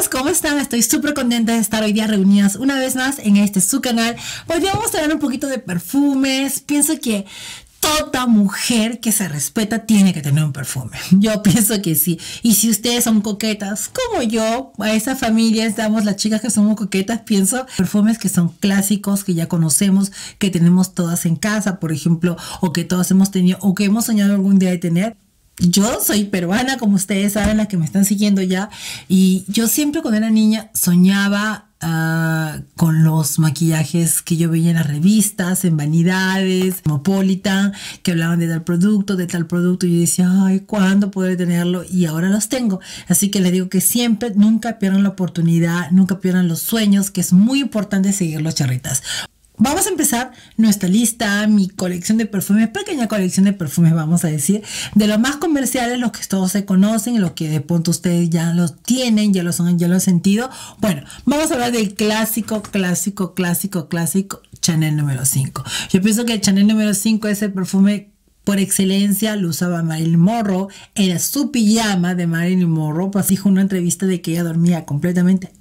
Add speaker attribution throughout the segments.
Speaker 1: chicas, ¿cómo están? Estoy súper contenta de estar hoy día reunidas una vez más en su canal. Hoy día vamos a hablar un poquito de perfumes. Pienso que toda mujer que se respeta tiene que tener un perfume. Yo pienso que sí. Y si ustedes son coquetas, como yo, a esa familia estamos las chicas que somos coquetas, pienso perfumes que son clásicos, que ya conocemos, que tenemos todas en casa, por ejemplo, o que todas hemos tenido, o que hemos soñado algún día de tener. Yo soy peruana, como ustedes saben, las que me están siguiendo ya, y yo siempre cuando era niña soñaba con los maquillajes que yo veía en las revistas, en Vanidades, Cosmopolitan, que hablaban de tal producto, y yo decía, ay, ¿cuándo podré tenerlo? Y ahora los tengo. Así que les digo que siempre, nunca pierdan la oportunidad, nunca pierdan los sueños, que es muy importante seguirlos, charritas. Vamos a empezar nuestra lista, mi colección de perfumes, pequeña colección de perfumes, vamos a decir, de los más comerciales, los que todos se conocen, los que de pronto ustedes ya los tienen, ya lo han sentido. Bueno, vamos a hablar del clásico Chanel número 5. Yo pienso que el Chanel número 5 es el perfume por excelencia, lo usaba Marilyn Monroe, era su pijama de Marilyn Monroe, pues dijo en una entrevista de que ella dormía completamente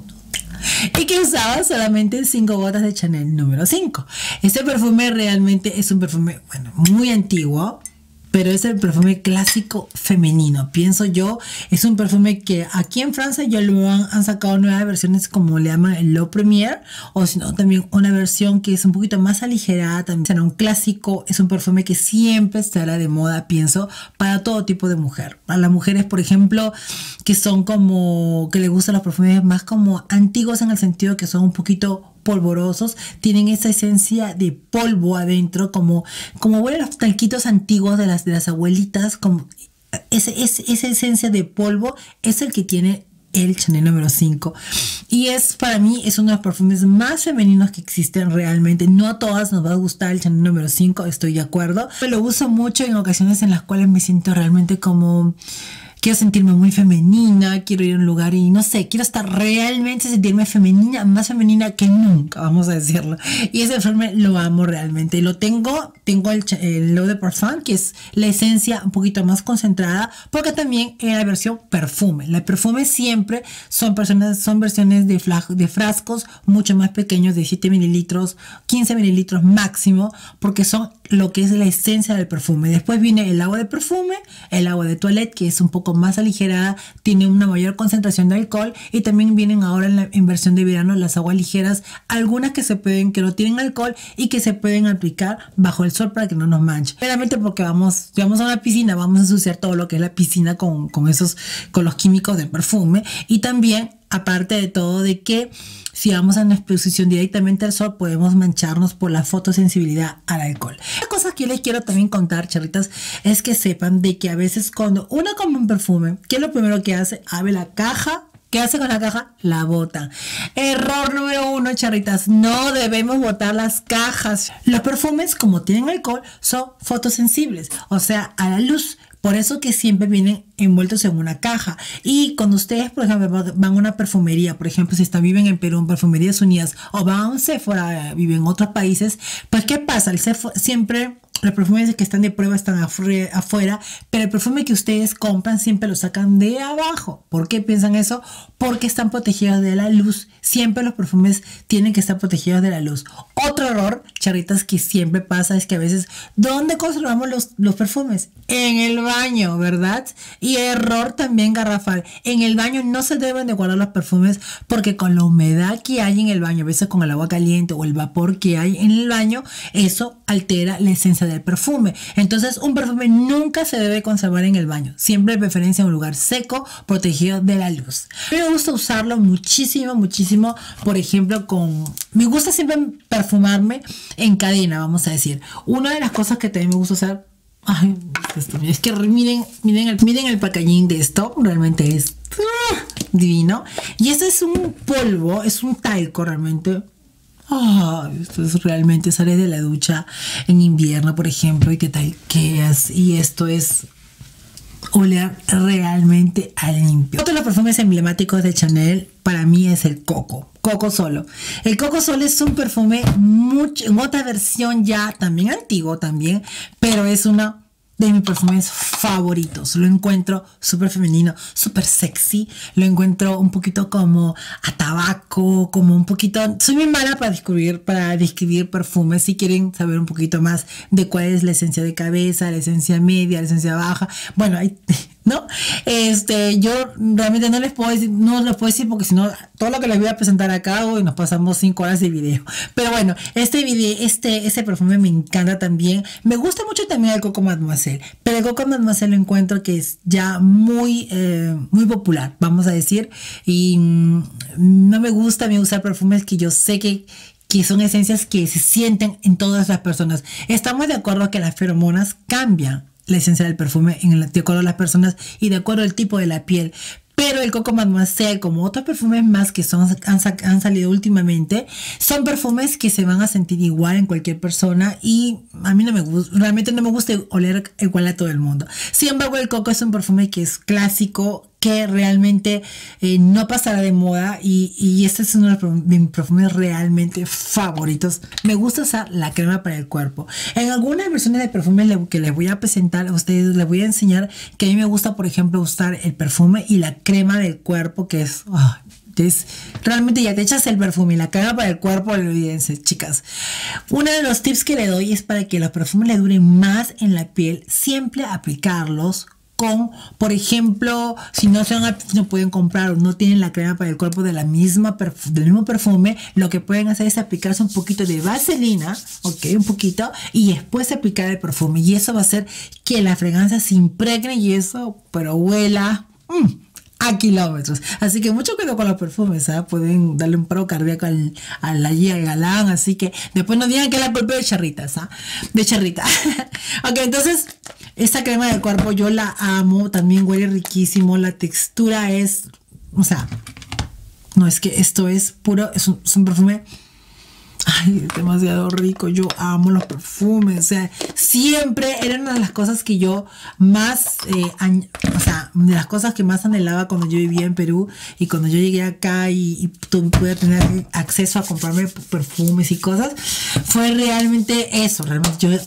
Speaker 1: y que usaba solamente 5 gotas de Chanel número 5. Este perfume realmente es un perfume, bueno, muy antiguo, pero es el perfume clásico femenino. Pienso yo, es un perfume que aquí en Francia ya lo han sacado nuevas versiones, como le llaman el L'Eau Première, o si no, también una versión que es un poquito más aligerada, también será un clásico. Es un perfume que siempre estará de moda, pienso, para todo tipo de mujer. Para las mujeres, por ejemplo, que son como, que les gustan los perfumes más como antiguos, en el sentido que son un poquito polvorosos, tienen esa esencia de polvo adentro, como huelen los talquitos antiguos de las abuelitas, como esa esencia de polvo es el que tiene el Chanel número 5, y para mí es uno de los perfumes más femeninos que existen realmente. No a todas nos va a gustar el Chanel número 5, estoy de acuerdo, pero lo uso mucho en ocasiones en las cuales me siento realmente como quiero sentirme muy femenina, quiero ir a un lugar y no sé, quiero estar realmente, sentirme femenina, más femenina que nunca, vamos a decirlo. Y ese perfume lo amo realmente. Lo tengo el L'Eau de Parfum, que es la esencia un poquito más concentrada, porque también es la versión perfume. La perfume siempre son versiones de frascos mucho más pequeños, de 7 mililitros, 15 mililitros máximo, porque son lo que es la esencia del perfume. Después viene el agua de perfume, el agua de toilette, que es un poco más aligerada, tiene una mayor concentración de alcohol, y también vienen ahora en versión de verano las aguas ligeras, algunas que no tienen alcohol y que se pueden aplicar bajo el sol para que no nos manche. Realmente porque vamos a una piscina, vamos a ensuciar todo lo que es la piscina con los químicos del perfume. Y también, aparte de todo, de que si vamos a una exposición directamente al sol, podemos mancharnos por la fotosensibilidad al alcohol. Una cosa que yo les quiero también contar, charritas, es que sepan de que a veces cuando uno compra un perfume, ¿qué es lo primero que hace? Abre la caja. ¿Qué hace con la caja? La bota. Error número 1, charritas. No debemos botar las cajas. Los perfumes, como tienen alcohol, son fotosensibles, o sea, a la luz. Por eso que siempre vienen envueltos en una caja. Y cuando ustedes, por ejemplo, van a una perfumería, por ejemplo, si viven en Perú, en Perfumerías Unidas, o van a un Sephora, viven en otros países, pues ¿qué pasa? El Sephora siempre... Los perfumes que están de prueba están afuera, pero el perfume que ustedes compran siempre lo sacan de abajo. ¿Por qué piensan eso? Porque están protegidos de la luz. Siempre los perfumes tienen que estar protegidos de la luz. Otro error, charritas, que siempre pasa es que a veces, ¿dónde conservamos los perfumes? En el baño, ¿verdad? Y error también garrafal. En el baño no se deben de guardar los perfumes, porque con la humedad que hay en el baño, a veces con el agua caliente o el vapor que hay en el baño, eso altera la esencia del perfume. Entonces, un perfume nunca se debe conservar en el baño, siempre de preferencia en un lugar seco, protegido de la luz. Me gusta usarlo muchísimo, por ejemplo, me gusta siempre perfumarme en cadena, vamos a decir. Una de las cosas que también me gusta usar, ay, es que miren el packaging de esto, realmente es divino. Y este es un polvo, es un talco realmente. Esto es realmente, sales de la ducha en invierno, por ejemplo, y te talqueas, y esto es oler realmente a limpio. Otro de los perfumes emblemáticos de Chanel para mí es el Coco Solo. El Coco Solo es un perfume en otra versión ya también antiguo también, pero es una de mis perfumes favoritos. Lo encuentro súper femenino, súper sexy. Lo encuentro un poquito como a tabaco, como un poquito... Soy muy mala para describir perfumes. Si quieren saber un poquito más de cuál es la esencia de cabeza, la esencia media, la esencia baja. Bueno, hay... ¿no? Yo realmente no les puedo decir porque si no, todo lo que les voy a presentar acá hoy nos pasamos 5 horas de video. Pero bueno, este perfume me encanta también. Me gusta mucho también el Coco Mademoiselle, pero el Coco Mademoiselle lo encuentro que es ya muy popular, vamos a decir, y no me gusta a mí usar perfumes que yo sé que son esencias que se sienten en todas las personas. Estamos de acuerdo que las feromonas cambian la esencia del perfume de acuerdo a las personas y de acuerdo al tipo de la piel. Pero el Coco Mademoiselle, como otros perfumes más que han salido últimamente, son perfumes que se van a sentir igual en cualquier persona y a mí no me gusta, realmente no me gusta oler igual a todo el mundo. Sin embargo, el Coco es un perfume que es clásico, que realmente no pasará de moda y este es uno de mis perfumes realmente favoritos. Me gusta usar la crema para el cuerpo. En algunas versiones de perfumes que les voy a presentar a ustedes, les voy a enseñar que a mí me gusta, por ejemplo, usar el perfume y la crema del cuerpo, que es... realmente ya te echas el perfume y la crema para el cuerpo, olvídense, chicas. Uno de los tips que le doy es para que los perfumes le duren más en la piel, siempre aplicarlos con, por ejemplo, si no pueden comprar o no tienen la crema para el cuerpo del mismo perfume, lo que pueden hacer es aplicarse un poquito de vaselina, ok, un poquito, y después aplicar el perfume. Y eso va a hacer que la fragancia se impregne y eso, pero huela a kilómetros. Así que mucho cuidado con los perfumes, ¿eh? Pueden darle un paro cardíaco al galán, así que después no digan que la culpa es de charritas, ¿eh? De charrita. Ok, entonces esta crema del cuerpo yo la amo, también huele riquísimo, la textura es, o sea, no, es que esto es puro, es un perfume, ay, es demasiado rico. Yo amo los perfumes, o sea, siempre eran una de las cosas que yo más, o sea, de las cosas que más anhelaba cuando yo vivía en Perú y cuando yo llegué acá y pude tener acceso a comprarme perfumes y cosas, fue realmente eso. Realmente yo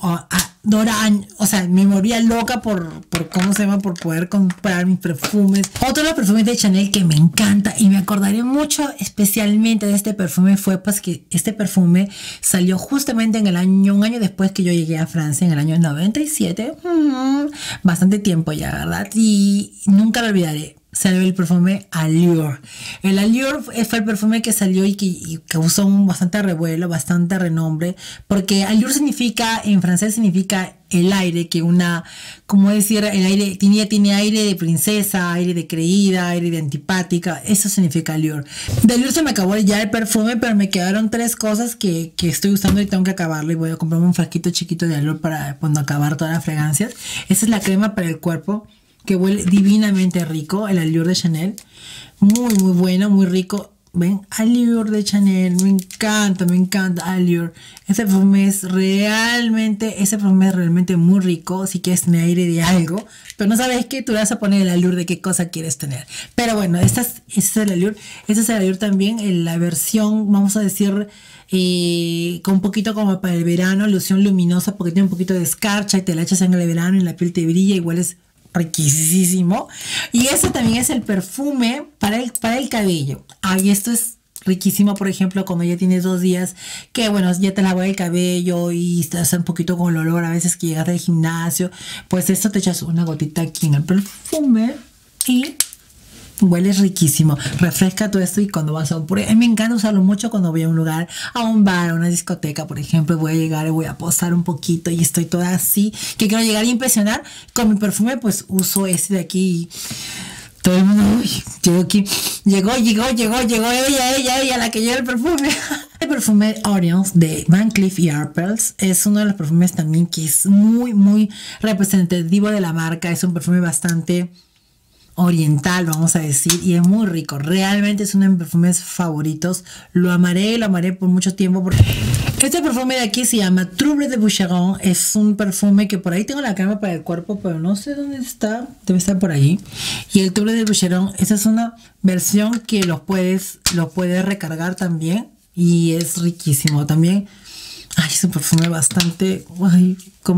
Speaker 1: o sea, me moría loca por ¿cómo se llama? Por poder comprar mis perfumes. Otro de los perfumes de Chanel que me encanta y me acordaré mucho especialmente de este perfume fue pues que este perfume salió justamente en un año después que yo llegué a Francia, en el año 97. Bastante tiempo ya, ¿verdad? Y nunca lo olvidaré. Salió el perfume Allure. El Allure fue el perfume que salió y que causó bastante revuelo, bastante renombre, porque Allure significa, en francés significa el aire, que como decir, el aire tiene aire de princesa, aire de creída, aire de antipática. Eso significa Allure. De Allure se me acabó ya el perfume, pero me quedaron 3 cosas que estoy usando y tengo que acabarlo, y voy a comprarme un frasquito chiquito de Allure para cuando acabar todas las fragancias. Esa es la crema para el cuerpo, que huele divinamente rico, el Allure de Chanel. Muy, muy bueno, muy rico. Ven, Allure de Chanel, me encanta Allure. Ese perfume es realmente muy rico. Si quieres tener aire de algo, pero no sabes qué, tú le vas a poner el Allure de qué cosa quieres tener. Pero bueno, este es el Allure. Este es el Allure también, en la versión, vamos a decir, con un poquito como para el verano, loción luminosa, porque tiene un poquito de escarcha y te la echas en el verano y la piel te brilla y hueles riquísimo. Y este también es el perfume para el cabello. Y esto es riquísimo, por ejemplo, cuando ya tienes 2 días que, bueno, ya te lavó el cabello y estás un poquito con el olor a veces que llegas del gimnasio, pues esto te echas una gotita aquí en el perfume y huele riquísimo, refresca todo esto. Y cuando vas a mí me encanta usarlo mucho cuando voy a un lugar, a un bar, a una discoteca, por ejemplo, voy a llegar y voy a posar un poquito y estoy toda así, que quiero llegar a impresionar con mi perfume, pues uso este de aquí. Todo el mundo, uy, llegó aquí, llegó ella, la que lleva el perfume. El perfume Orions de Van Cleef & Arpels es uno de los perfumes también que es muy, muy representativo de la marca. Es un perfume bastante oriental, vamos a decir, y es muy rico. Realmente es uno de mis perfumes favoritos. Lo amaré por mucho tiempo, porque este perfume de aquí se llama Trouble de Boucheron. Es un perfume que por ahí tengo la crema para el cuerpo, pero no sé dónde está, debe estar por ahí. Y el Trouble de Boucheron, esa es una versión que lo puedes recargar también y es riquísimo también. Ay, es un perfume bastante, ay,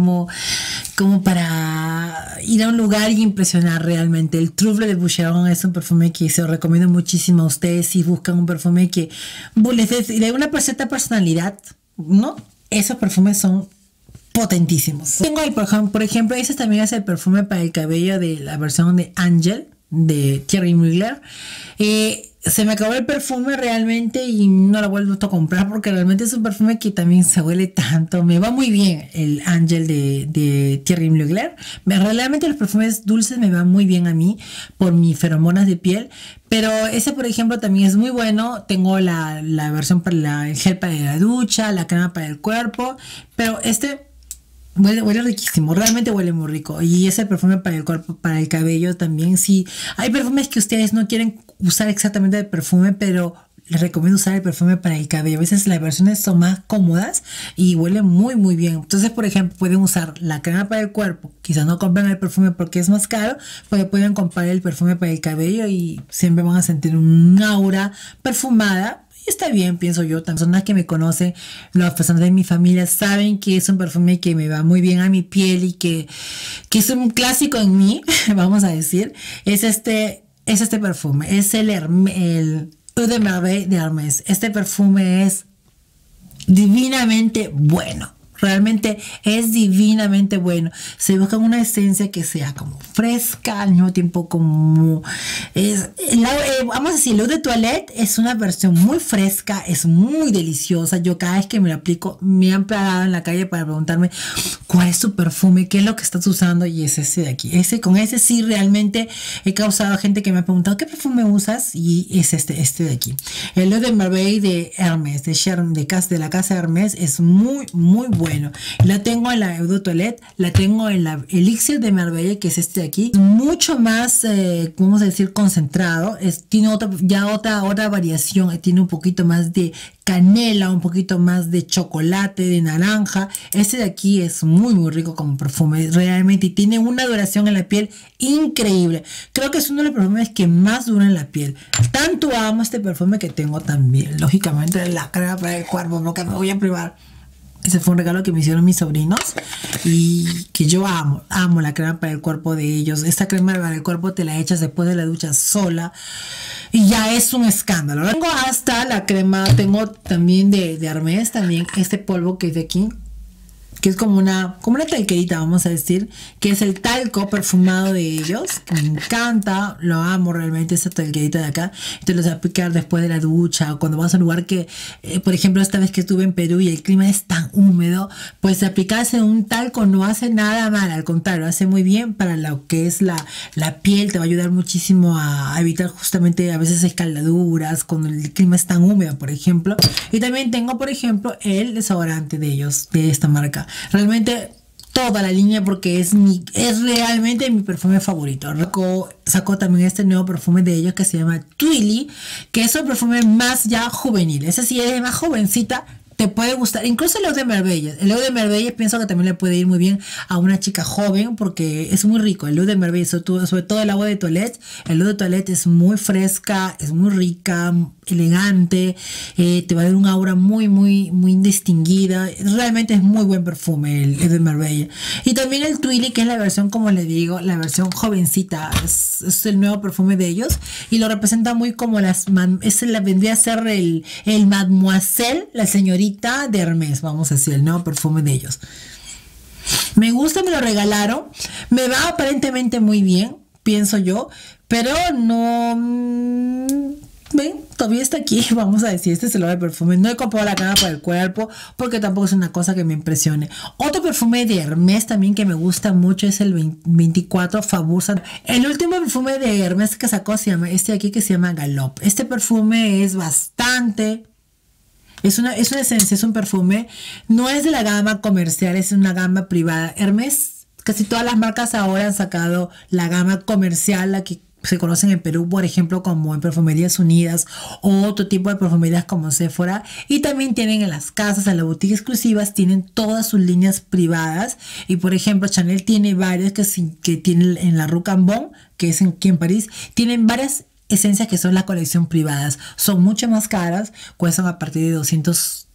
Speaker 1: como para ir a un lugar y impresionar realmente. El Truffle de Boucheron es un perfume que se lo recomiendo muchísimo a ustedes si buscan un perfume que les dé una cierta personalidad, ¿no? Esos perfumes son potentísimos. Tengo ahí, por ejemplo, ese también es el perfume para el cabello de la versión de Angel de Thierry Mugler. Se me acabó el perfume realmente y no lo vuelvo a comprar porque realmente es un perfume que también se huele tanto. Me va muy bien el Angel de Thierry Mugler. Realmente los perfumes dulces me van muy bien a mí por mis feromonas de piel. Pero ese, por ejemplo, también es muy bueno. Tengo la versión para el gel para la ducha, la crema para el cuerpo. Pero este huele riquísimo, realmente huele muy rico. Y ese perfume para el cuerpo, para el cabello también. Sí, hay perfumes que ustedes no quieren usar exactamente de perfume, pero les recomiendo usar el perfume para el cabello. A veces las versiones son más cómodas y huele muy muy bien. Entonces, por ejemplo, pueden usar la crema para el cuerpo. Quizás no compren el perfume porque es más caro, pero pueden comprar el perfume para el cabello y siempre van a sentir un aura perfumada. Y está bien, pienso yo. Las personas que me conocen, las personas de mi familia saben que es un perfume que me va muy bien a mi piel y que es un clásico en mí, vamos a decir. Es este perfume. Es el Eau de Merveille de Hermès. Este perfume es divinamente bueno. Realmente es divinamente bueno. Se busca una esencia que sea como fresca, al mismo tiempo como... vamos a decir, el Eau de Toilette es una versión muy fresca, es muy deliciosa. Yo cada vez que me lo aplico, me han parado en la calle para preguntarme cuál es tu perfume, qué es lo que estás usando, y es ese de aquí. Con ese sí realmente he causado a gente que me ha preguntado ¿qué perfume usas? Y es este de aquí. El Eau de Merveille de Hermès, de la casa de Hermès, es muy, muy bueno. La tengo en la Eau de Toilette, la tengo en la Elixir de Merveille, que es este de aquí, mucho más, vamos a decir, concentrado. Tiene otra variación, tiene un poquito más de canela, un poquito más de chocolate, de naranja. Este de aquí es muy muy rico como perfume realmente y tiene una duración en la piel increíble. Creo que es uno de los perfumes que más dura en la piel. Tanto amo este perfume que tengo también, lógicamente, la crema para el cuerpo, no que me voy a privar. Ese fue un regalo que me hicieron mis sobrinos y que yo amo la crema para el cuerpo de ellos. Esta crema para el cuerpo te la echas después de la ducha sola y ya es un escándalo. Tengo hasta la crema, tengo también de Hermès, también este polvo que es de aquí, que es como una talquerita, vamos a decir, que es el talco perfumado de ellos, que me encanta, lo amo realmente, esta talquerita de acá. Te los voy a aplicar después de la ducha o cuando vas a un lugar que, por ejemplo, esta vez que estuve en Perú y el clima es tan húmedo, pues aplicarse un talco no hace nada mal, al contrario, hace muy bien para lo que es la piel, te va a ayudar muchísimo a evitar justamente a veces escaldaduras cuando el clima es tan húmedo, por ejemplo. Y también tengo, por ejemplo, el desodorante de ellos, de esta marca. Realmente toda la línea porque es realmente mi perfume favorito. Sacó también este nuevo perfume de ellos que se llama Twilly, que es un perfume más ya juvenil. Ese sí es más jovencita, te puede gustar, incluso el Eau de Merveille. El Eau de Merveille pienso que también le puede ir muy bien a una chica joven porque es muy rico. El Eau de Merveille, sobre todo el agua de Toilette. El Eau de Toilette es muy fresca, es muy rica, elegante, te va a dar un aura muy muy muy distinguida. Realmente es muy buen perfume el Eau de Merveille. Y también el Twilly, que es la versión, como les digo, la versión jovencita, es el nuevo perfume de ellos y lo representa muy como vendría a ser el Mademoiselle, la señorita de Hermès, vamos a decir, el nuevo perfume de ellos. Me gusta, me lo regalaron, me va aparentemente muy bien, pienso yo, pero no... Ven, todavía está aquí, vamos a decir, este es el perfume. No he comprado la crema para el cuerpo porque tampoco es una cosa que me impresione. Otro perfume de Hermès también que me gusta mucho es el 24 Fabusa. El último perfume de Hermès que sacó se llama este de aquí, que se llama Galop. Este perfume es bastante... Es una esencia, es un perfume, no es de la gama comercial, es una gama privada. Hermès, casi todas las marcas ahora han sacado la gama comercial, la que se conocen en Perú, por ejemplo, como en Perfumerías Unidas o otro tipo de perfumerías como Sephora, y también tienen en las casas, en las boutiques exclusivas, tienen todas sus líneas privadas. Y por ejemplo, Chanel tiene varias que tienen en la Rue Cambon, que es aquí en París, tienen varias esencias que son la colección privadas. Son mucho más caras, cuestan a partir de 200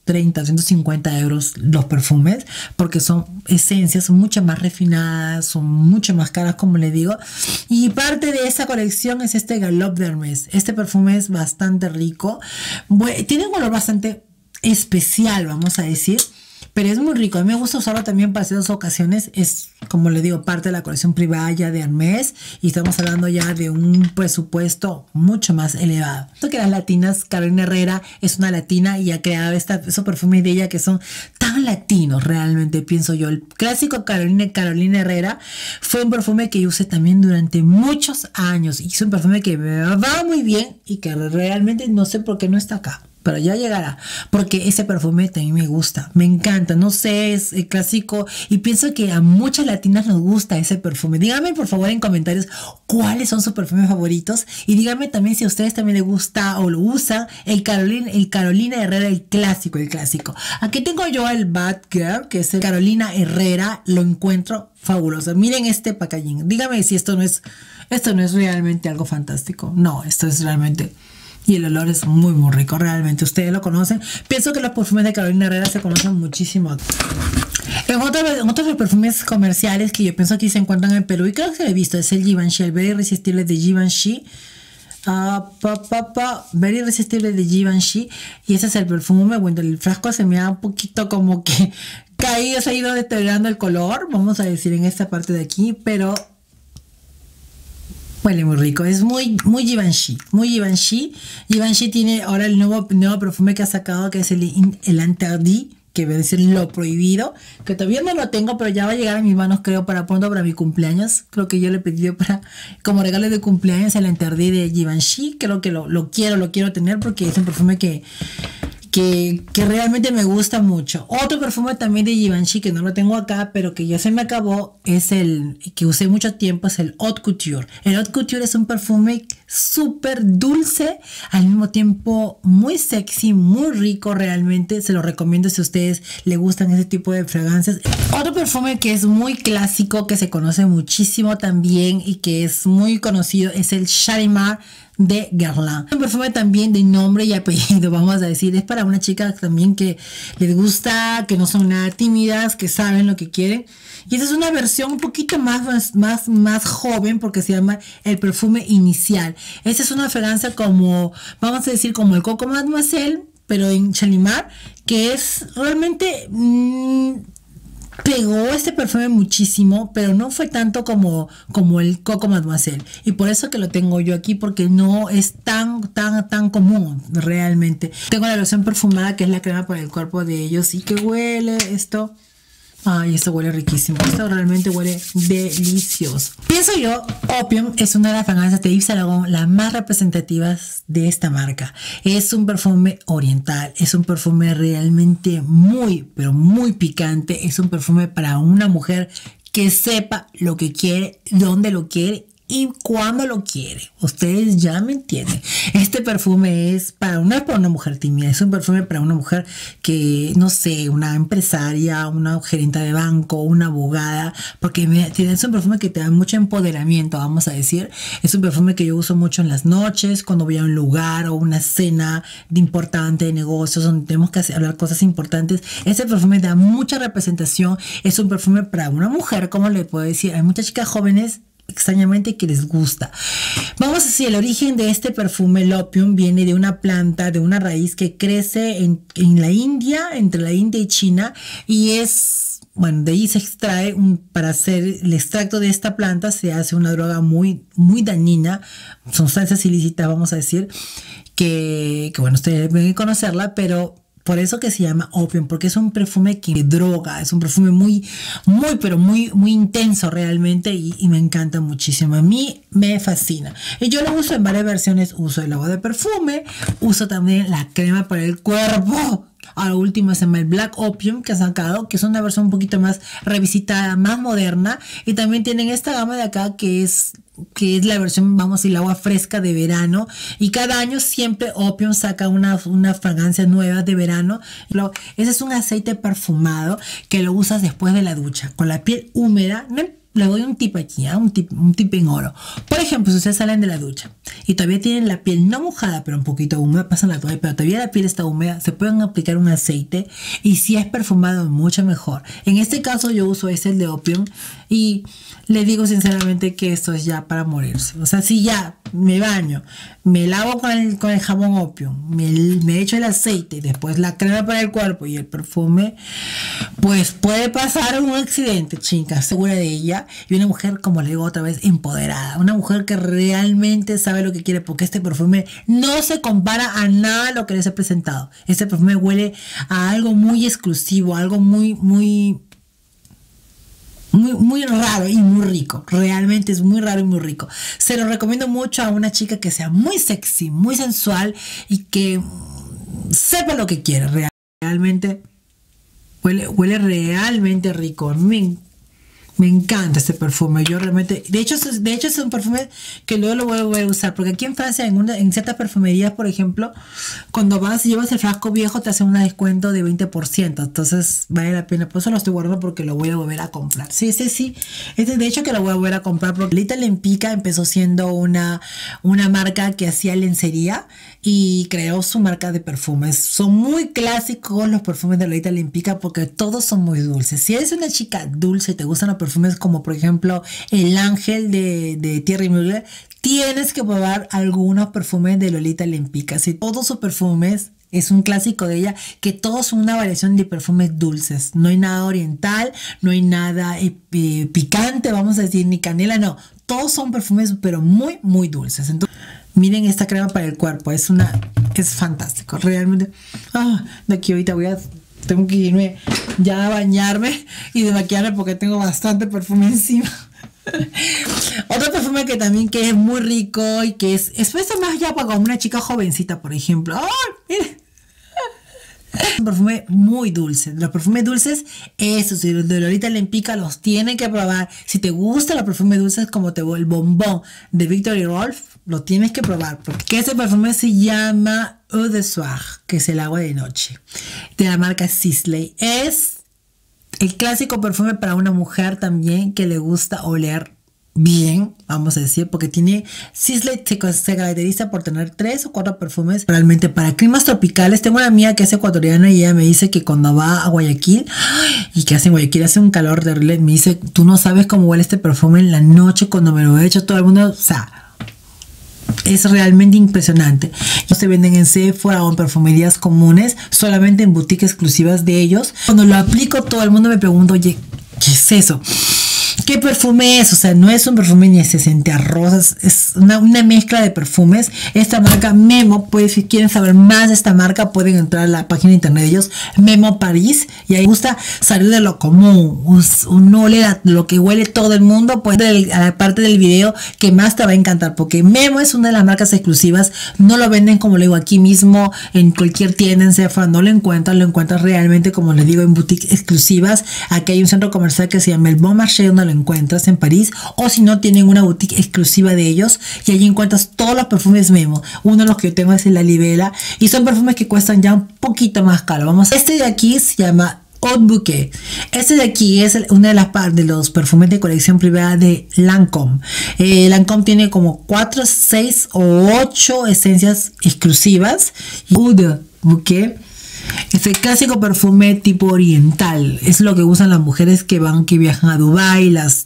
Speaker 1: 230, 250 euros los perfumes, porque son esencias mucho más refinadas, son mucho más caras, como le digo. Y parte de esa colección es este Galop de Hermès. Este perfume es bastante rico, tiene un olor bastante especial, vamos a decir, pero es muy rico. A mí me gusta usarlo también para ciertas ocasiones. Es, como le digo, parte de la colección privada ya de Hermès, y estamos hablando ya de un presupuesto mucho más elevado. Esto que las latinas, Carolina Herrera es una latina y ha creado esos perfumes de ella que son tan latinos, realmente, pienso yo. El clásico Carolina Herrera fue un perfume que yo usé también durante muchos años, y es un perfume que me va muy bien y que realmente no sé por qué no está acá, pero ya llegará, porque ese perfume también me gusta, me encanta, no sé, es el clásico, y pienso que a muchas latinas nos gusta ese perfume. Díganme por favor en comentarios cuáles son sus perfumes favoritos, y díganme también si a ustedes también les gusta o lo usan el Carolina Herrera, el clásico, el clásico. Aquí tengo yo el Bad Girl, que es el Carolina Herrera, lo encuentro fabuloso. Miren este packaging, díganme si esto no es realmente algo fantástico. No, esto es realmente... Y el olor es muy muy rico, realmente. Ustedes lo conocen. Pienso que los perfumes de Carolina Herrera se conocen muchísimo. En otros perfumes comerciales que yo pienso aquí se encuentran en Perú, y creo que se lo he visto, es el Givenchy, el Very Irresistible de Givenchy. Very Irresistible de Givenchy. Y ese es el perfume. Bueno, el frasco se me da un poquito como que caído, se ha ido deteriorando el color, vamos a decir, en esta parte de aquí, pero... huele muy rico, es muy Givenchy, muy Givenchy. Givenchy tiene ahora el nuevo perfume que ha sacado, que es el Interdit, que debe ser lo prohibido, que todavía no lo tengo, pero ya va a llegar a mis manos, creo, para pronto, para mi cumpleaños. Creo que yo le he pedido como regalo de cumpleaños el Interdit de Givenchy. Creo que lo quiero tener, porque es un perfume que realmente me gusta mucho. Otro perfume también de Givenchy que no lo tengo acá, pero que ya se me acabó, es el que usé mucho tiempo, es el Haute Couture. El Haute Couture es un perfume súper dulce, al mismo tiempo muy sexy, muy rico, realmente. Se lo recomiendo si a ustedes les gustan ese tipo de fragancias. Otro perfume que es muy clásico, que se conoce muchísimo también y que es muy conocido, es el Shalimar de Guerlain. Un perfume también de nombre y apellido, vamos a decir. Es para una chica también que les gusta, que no son nada tímidas, que saben lo que quieren. Y esta es una versión un poquito más joven, porque se llama el perfume inicial. Esta es una fragancia como, vamos a decir, como el Coco Mademoiselle, pero en Shalimar, que es realmente... pegó este perfume muchísimo, pero no fue tanto como el Coco Mademoiselle, y por eso que lo tengo yo aquí, porque no es tan común realmente. Tengo la versión perfumada, que es la crema para el cuerpo de ellos, y que huele esto. Ay, esto huele riquísimo. Esto realmente huele delicioso. Pienso yo, Opium es una de las fragancias de Yves Saint Laurent las más representativas de esta marca. Es un perfume oriental, es un perfume realmente muy, pero muy picante. Es un perfume para una mujer que sepa lo que quiere, dónde lo quiere y cuándo lo quiere. Ustedes ya me entienden. Este perfume es no es para una mujer tímida, es un perfume para una mujer que, no sé, una empresaria, una gerente de banco, una abogada, porque es un perfume que te da mucho empoderamiento, vamos a decir. Es un perfume que yo uso mucho en las noches, cuando voy a un lugar o una cena importante de negocios, donde tenemos que hablar cosas importantes. Este perfume da mucha representación. Es un perfume para una mujer, como le puedo decir. Hay muchas chicas jóvenes, extrañamente, que les gusta. Vamos a decir, el origen de este perfume, el Opium, viene de una planta, de una raíz que crece en la India, entre la India y China, y es, bueno, de ahí se extrae, para hacer el extracto de esta planta se hace una droga muy dañina, sustancias ilícitas, vamos a decir, que bueno, ustedes deben conocerla, pero... por eso que se llama Opium, porque es un perfume que droga, es un perfume pero muy intenso realmente, y me encanta muchísimo. A mí me fascina. Y yo lo uso en varias versiones. Uso el agua de perfume, uso también la crema para el cuerpo. Ahora último se llama el Black Opium, que ha sacado, que es una versión un poquito más revisitada, más moderna. Y también tienen esta gama de acá, que es la versión, vamos a decir, el agua fresca de verano. Y cada año siempre Opium saca una fragancia nueva de verano. Ese es un aceite perfumado que lo usas después de la ducha, con la piel húmeda. No le doy un tip aquí, ¿eh? Un tip en oro. Por ejemplo, si ustedes salen de la ducha y todavía tienen la piel no mojada, pero un poquito húmeda, pasan la toalla, pero todavía la piel está húmeda, se pueden aplicar un aceite y si es perfumado, mucho mejor. En este caso yo uso el de Opium y le digo sinceramente que esto es ya para morirse. O sea, si ya me baño, me lavo con el jabón Opium, me echo el aceite, después la crema para el cuerpo y el perfume, pues puede pasar un accidente, chicas, segura de ella. Y una mujer, como le digo otra vez, empoderada, una mujer que realmente sabe lo que quiere, porque este perfume no se compara a nada de lo que les he presentado. Este perfume huele a algo muy exclusivo, algo muy raro y muy rico. Realmente es muy raro y muy rico. Se lo recomiendo mucho a una chica que sea muy sexy, muy sensual y que sepa lo que quiere. Realmente huele realmente rico. Me encanta este perfume. Yo realmente, de hecho es un perfume que luego lo voy a volver a usar, porque aquí en Francia, en ciertas perfumerías, por ejemplo, cuando llevas el frasco viejo, te hacen un descuento de 20%. Entonces vale la pena. Por eso lo estoy guardando, porque lo voy a volver a comprar. Sí. De hecho que lo voy a volver a comprar, porque Little Empika empezó siendo una marca que hacía lencería y creó su marca de perfumes. Son muy clásicos los perfumes de Little Empika, porque todos son muy dulces. Si eres una chica dulce y te gustan los perfumes como por ejemplo el Ángel de Thierry Mugler, tienes que probar algunos perfumes de Lolita Lempicka. Si todos sus perfumes, es un clásico de ella, que todos son una variación de perfumes dulces. No hay nada oriental, no hay nada picante, vamos a decir, ni canela, no. Todos son perfumes pero muy dulces. Entonces, miren esta crema para el cuerpo, es fantástico, realmente. De aquí ahorita tengo que irme ya a bañarme y desmaquillarme porque tengo bastante perfume encima. Otro perfume que también que es muy rico y que es más ya para una chica jovencita, por ejemplo. ¡Ay, mire! Un perfume muy dulce. Los perfumes dulces, esos de Lolita Lempicka, los tienen que probar. Si te gustan los perfumes dulces como el bombón de Victory Rolf, lo tienes que probar, porque este perfume se llama Eau de Soir, que es el agua de noche, de la marca Sisley. Es el clásico perfume para una mujer también que le gusta oler bien, vamos a decir, porque Sisley se caracteriza por tener 3 o 4 perfumes realmente para climas tropicales. Tengo una amiga que es ecuatoriana y ella me dice que cuando va a Guayaquil, y que hace en Guayaquil hace un calor terrible, me dice, tú no sabes cómo huele este perfume en la noche cuando me lo he hecho todo el mundo, o sea, es realmente impresionante. No se venden en Sephora o en perfumerías comunes, solamente en boutiques exclusivas de ellos. Cuando lo aplico, todo el mundo me pregunta, oye, ¿qué es eso? ¿Qué perfume es? O sea, no es un perfume ni se siente a rosas, es una mezcla de perfumes. Esta marca Memo, pues si quieren saber más de esta marca, pueden entrar a la página de internet de ellos, Memo París, y ahí gusta salir de lo común, uno ole a lo que huele todo el mundo, pues a la parte del video que más te va a encantar, porque Memo es una de las marcas exclusivas, no lo venden como le digo aquí mismo, en cualquier tienda, en Sephora, no lo encuentras realmente, como les digo, en boutiques exclusivas. Aquí hay un centro comercial que se llama el Bon Marché, donde lo encuentras en París, o si no, tienen una boutique exclusiva de ellos y allí encuentras todos los perfumes Memo. Uno de los que yo tengo es el La Libela y son perfumes que cuestan ya un poquito más caro. Este de aquí se llama Haute Bouquet. Este de aquí es una de los perfumes de colección privada de Lancôme. Lancôme tiene como 4, 6 o 8 esencias exclusivas. Haute Bouquet es el clásico perfume tipo oriental, es lo que usan las mujeres que viajan a Dubái, las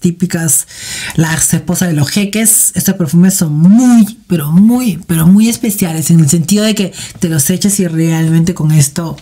Speaker 1: esposas de los jeques. Estos perfumes son pero muy especiales, en el sentido de que te los echas y realmente con esto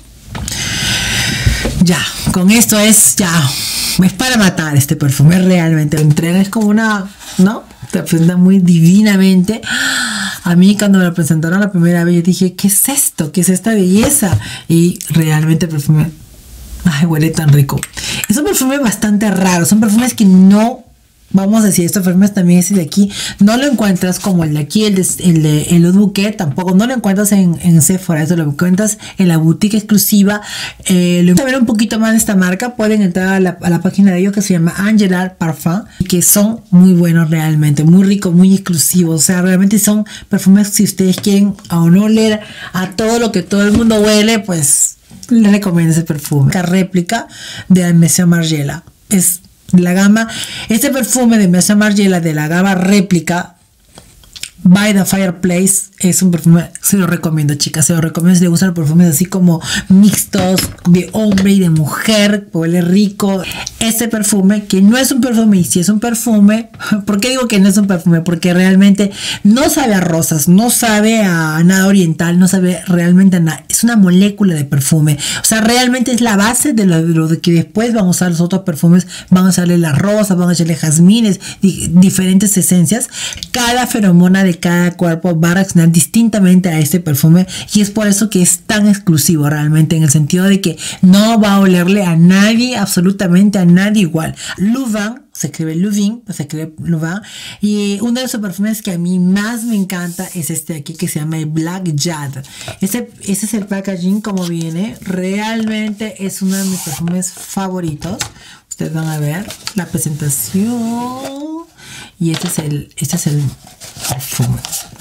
Speaker 1: es para matar. Este perfume realmente lo entrega, es como ¿no? Te presenta muy divinamente. A mí cuando me lo presentaron la primera vez yo dije, ¿qué es esto? ¿Qué es esta belleza? Y realmente el perfume, huele tan rico. Es un perfume bastante raro, son perfumes que no, vamos a decir, estos perfumes también ese de aquí, no lo encuentras como el de aquí, el de Haute Bouquet, tampoco, no lo encuentras en Sephora, eso lo encuentras en la boutique exclusiva. Saber un poquito más de esta marca, pueden entrar a la página de ellos que se llama Angelard Parfum, que son muy buenos realmente, muy ricos, muy exclusivos. O sea, realmente son perfumes, si ustedes quieren no oler a todo lo que todo el mundo huele, pues les recomiendo ese perfume. La réplica de Monsieur Margiela es la gama. Este perfume de Maison Margiela de la gama réplica By the Fireplace es un perfume, se lo recomiendo, chicas, se lo recomiendo si les gustan los perfumes así como mixtos, de hombre y de mujer, huele rico. Este perfume, que no es un perfume, y si es un perfume, ¿por qué digo que no es un perfume? Porque realmente no sabe a rosas, no sabe a nada oriental, no sabe realmente a nada, es una molécula de perfume, o sea, realmente es la base de lo de que después van a usar los otros perfumes, van a usarle las rosas, van a echarle jazmines, diferentes esencias. Cada feromona de cada cuerpo va a reaccionar distintamente a este perfume, y es por eso que es tan exclusivo realmente, en el sentido de que no va a olerle a nadie, absolutamente a nadie igual. Louvain, se escribe Louvain, se escribe Louvain, y uno de esos perfumes que a mí más me encanta es este de aquí, que se llama el Black Jade. Ese es el packaging como viene, realmente es uno de mis perfumes favoritos. Ustedes van a ver la presentación, y este es el perfume.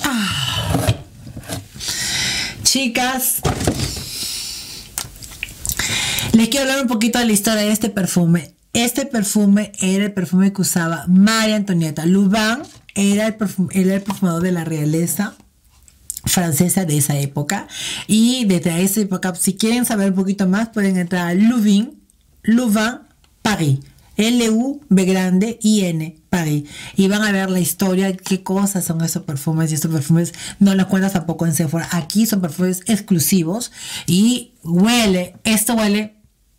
Speaker 1: Chicas, les quiero hablar un poquito de la historia de este perfume. Este perfume era el perfume que usaba María Antonieta. Louvain era el perfumador de la realeza francesa de esa época, y desde esa época, si quieren saber un poquito más, pueden entrar a Louvain Paris, L-U-V grande I-N, Paris, y van a ver la historia, qué cosas son esos perfumes, y estos perfumes no los cuentas tampoco en Sephora. Aquí son perfumes exclusivos, y esto huele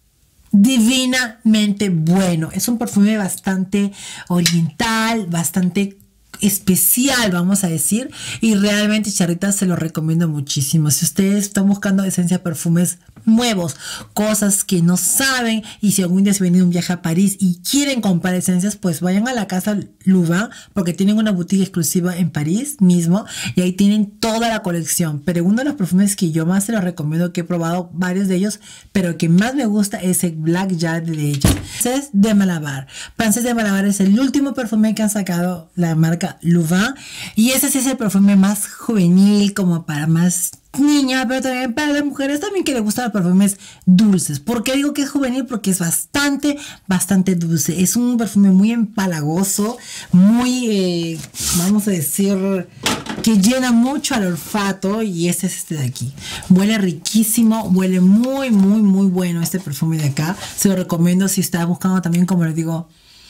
Speaker 1: divinamente bueno. Es un perfume bastante oriental, bastante especial, vamos a decir, y realmente, charritas, se lo recomiendo muchísimo. Si ustedes están buscando esencia, perfumes nuevos, cosas que no saben, y si algún día se viene un viaje a París y quieren comprar esencias, pues vayan a la casa Louvain, porque tienen una boutique exclusiva en París mismo, y ahí tienen toda la colección. Pero uno de los perfumes que yo más se los recomiendo, que he probado varios de ellos, pero que más me gusta, es el Black Jade de ellos. Princesse de Malabar. Princesse de Malabar es el último perfume que han sacado la marca Louvain, y ese sí es el perfume más juvenil, como para más niña, pero también para las mujeres también que les gustan los perfumes dulces. ¿Por qué digo que es juvenil? Porque es bastante dulce. Es un perfume muy empalagoso, muy, vamos a decir, que llena mucho al olfato, y este es este de aquí. Huele riquísimo, huele muy bueno este perfume de acá. Se lo recomiendo si está buscando también, como les digo.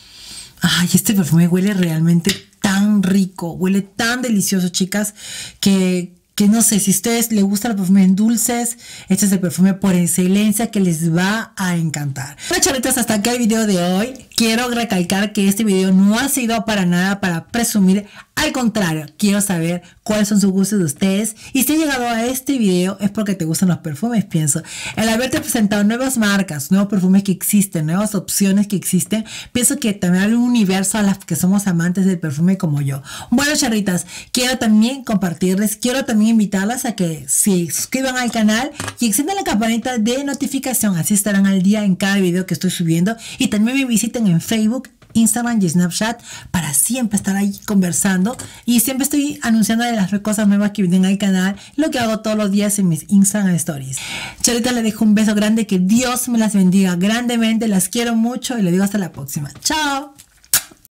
Speaker 1: Ay, este perfume huele realmente tan rico, huele tan delicioso, chicas, que no sé, si a ustedes les gusta el perfume en dulces, este es el perfume por excelencia que les va a encantar. Bueno, charritas, hasta acá el video de hoy. Quiero recalcar que este video no ha sido para nada para presumir, al contrario, quiero saber cuáles son sus gustos de ustedes, y si has llegado a este video es porque te gustan los perfumes, pienso. El haberte presentado nuevas marcas, nuevos perfumes que existen, nuevas opciones que existen, pienso que también hay un universo a las que somos amantes del perfume como yo. Bueno, charritas, quiero también compartirles, quiero también invitarlas a que se suscriban al canal y enciendan la campanita de notificación, así estarán al día en cada video que estoy subiendo, y también me visiten en Facebook, Instagram y Snapchat para siempre estar ahí conversando, y siempre estoy anunciando de las cosas nuevas que vienen al canal, lo que hago todos los días en mis Instagram Stories. Charita, les dejo un beso grande, que Dios me las bendiga grandemente, las quiero mucho y les digo hasta la próxima. Chao.